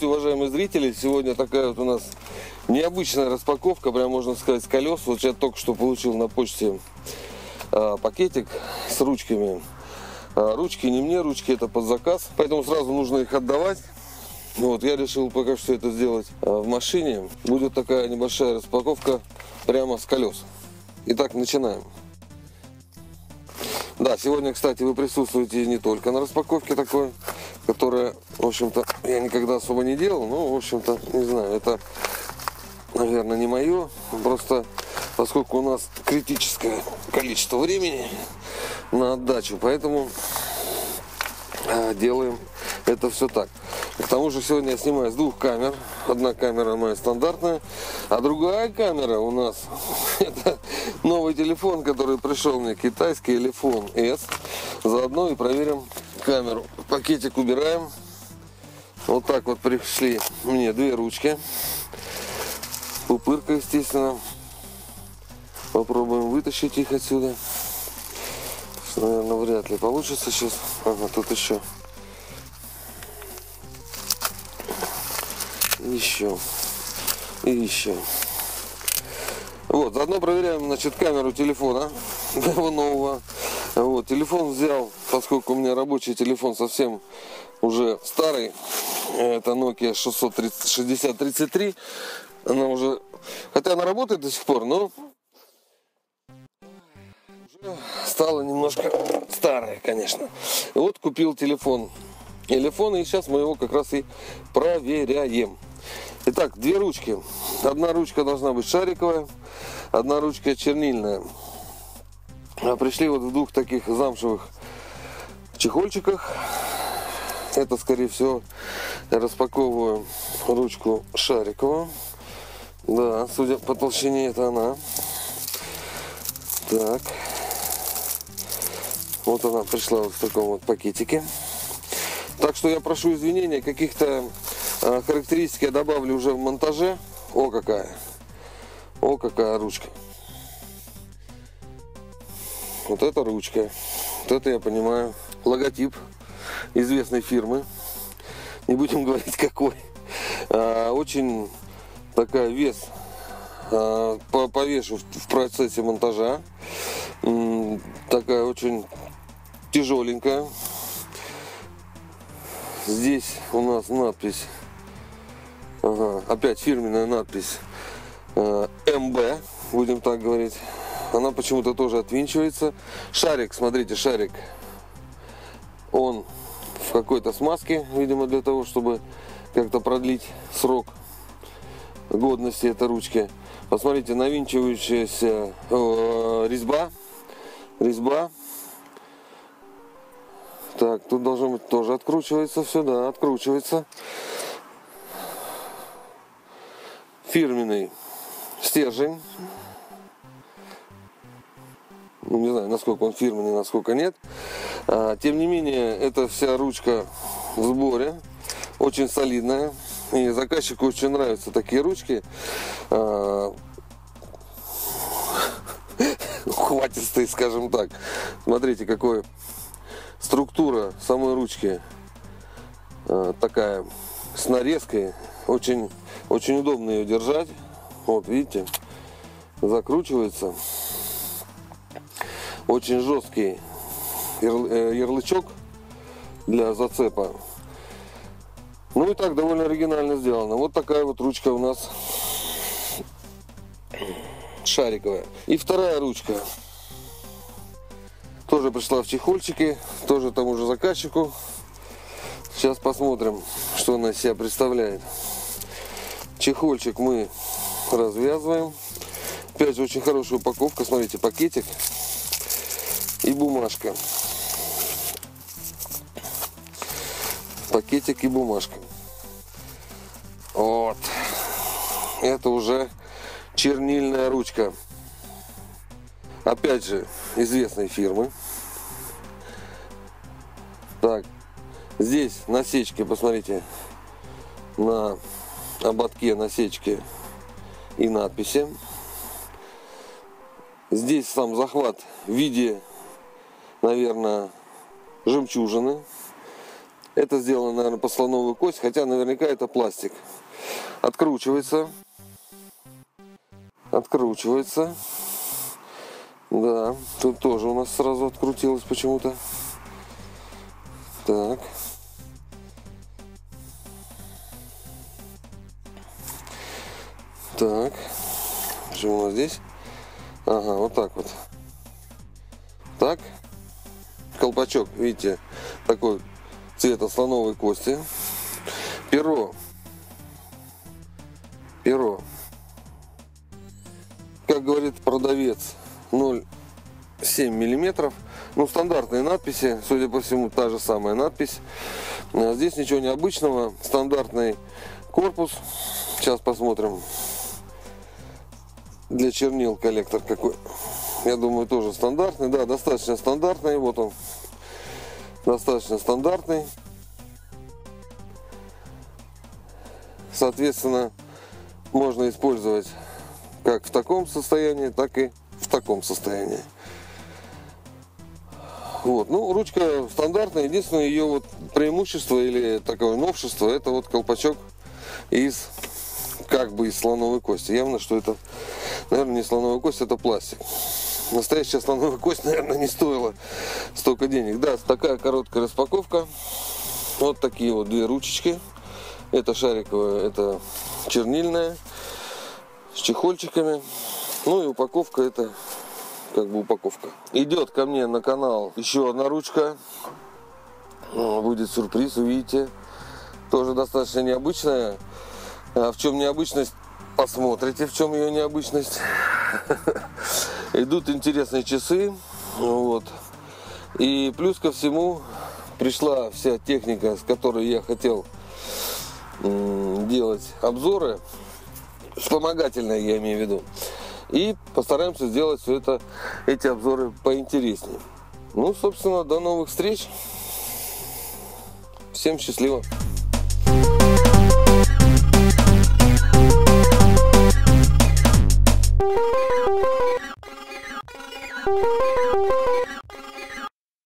уважаемые зрители! Сегодня такая вот у нас необычная распаковка, прям можно сказать, с колес. Вот я только что получил на почте пакетик с ручками. Ручки не мне, ручки это под заказ, поэтому сразу нужно их отдавать. Вот, я решил пока что это сделать в машине. Будет такая небольшая распаковка прямо с колес. Итак, начинаем. Да, сегодня, кстати, вы присутствуете не только на распаковке такой, которая, в общем-то, я никогда особо не делал, но, в общем-то, не знаю, это, наверное, не мое. Просто поскольку у нас критическое количество времени на отдачу, поэтому делаем это все так. К тому же сегодня я снимаю с двух камер. Одна камера моя стандартная, а другая камера у нас это новый телефон, который пришел мне, китайский iPhone S. Заодно и проверим камеру. Пакетик убираем. Вот так вот пришли мне две ручки. Пупырка, естественно. Попробуем вытащить их отсюда. Наверное, вряд ли получится сейчас. Ага, тут еще. Еще. И еще. Вот, заодно проверяем, значит, камеру телефона моего нового. Вот, телефон взял, поскольку у меня рабочий телефон совсем уже старый. Это Nokia 6033. Она уже, хотя она работает до сих пор, но уже стала немножко старая, конечно. И вот купил телефон. И сейчас мы его как раз и проверяем. Итак, две ручки. Одна ручка должна быть шариковая, одна ручка чернильная. Пришли вот в двух таких замшевых чехольчиках. Это, скорее всего, я распаковываю ручку шариковую. Да, судя по толщине, это она. Так. Вот она пришла вот в таком вот пакетике. Так что я прошу извинения, каких-то характеристики я добавлю уже в монтаже. О, какая! О, какая ручка! Вот это ручка. Вот это я понимаю. Логотип известной фирмы. Не будем говорить какой. Очень такая вес. Повешу в процессе монтажа. Такая очень тяжеленькая. Здесь у нас надпись. Ага, опять фирменная надпись МБ, будем так говорить. Она почему-то тоже отвинчивается. Шарик, смотрите, шарик. Он в какой-то смазке, видимо, для того, чтобы как-то продлить срок годности этой ручки. Посмотрите, навинчивающаяся резьба. Так, тут должно быть тоже откручивается все, да, откручивается. Фирменный стержень. Не знаю, насколько он фирменный, насколько нет. Тем не менее, эта вся ручка в сборе. Очень солидная. И заказчику очень нравятся такие ручки. Ухватистые, скажем так. Смотрите, какой структура самой ручки. Такая с нарезкой. Очень удобно ее держать. Вот, видите, закручивается. Очень жесткий ярлычок для зацепа. Ну и так довольно оригинально сделано. Вот такая вот ручка у нас шариковая. И вторая ручка тоже пришла в чехольчике, тоже тому же заказчику. Сейчас посмотрим, что она из себя представляет. Чехольчик мы развязываем. Опять же, очень хорошая упаковка. Смотрите, пакетик и бумажка. Пакетик и бумажка. Вот. Это уже чернильная ручка. Опять же, известной фирмы. Так. Здесь насечки, посмотрите. На ободке насечки и надписи. Здесь сам захват в виде, наверное, жемчужины. Это сделано, наверное, по слоновую кость, хотя наверняка это пластик. Откручивается. Откручивается. Да, тут тоже у нас сразу открутилось почему-то. Так. Так. Что у нас здесь? Ага, вот так вот. Так. Колпачок, видите, такой цвета слоновой кости. Перо. Перо. Как говорит продавец, 0,7 миллиметров. Ну, стандартные надписи, судя по всему, та же самая надпись. Здесь ничего необычного. Стандартный корпус. Сейчас посмотрим. Для чернил коллектор какой. Я думаю, тоже стандартный. Да, достаточно стандартный. Вот он. Достаточно стандартный. Соответственно, можно использовать как в таком состоянии, так и в таком состоянии. Вот. Ну, ручка стандартная. Единственное ее вот преимущество или такое новшество, это вот колпачок из как бы из слоновой кости. Явно, что это, наверное, не слоновая кость, это пластик. Настоящая слоновая кость, наверное, не стоила столько денег. Да, такая короткая распаковка. Вот такие вот две ручечки. Это шариковая, это чернильная, с чехольчиками. Ну и упаковка, это как бы упаковка. Идет ко мне на канал еще одна ручка. Будет сюрприз, увидите. Тоже достаточно необычная. А в чем необычность? Посмотрите, в чем ее необычность. Идут интересные часы. Вот. И плюс ко всему пришла вся техника, с которой я хотел делать обзоры. Вспомогательные, я имею в виду. И постараемся сделать все это, эти обзоры поинтереснее. Ну, собственно, до новых встреч. Всем счастливо.